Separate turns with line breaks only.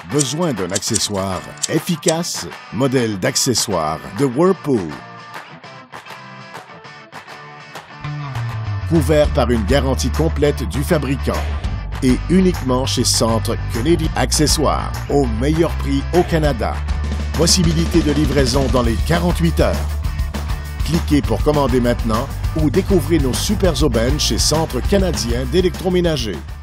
Besoin d'un accessoire efficace? Modèle d'accessoire de Whirlpool. Couvert par une garantie complète du fabricant. Et uniquement chez Centre Kennedy Accessoires, au meilleur prix au Canada. Possibilité de livraison dans les 48 heures. Cliquez pour commander maintenant ou découvrez nos super aubaines chez Centre canadien d'électroménager.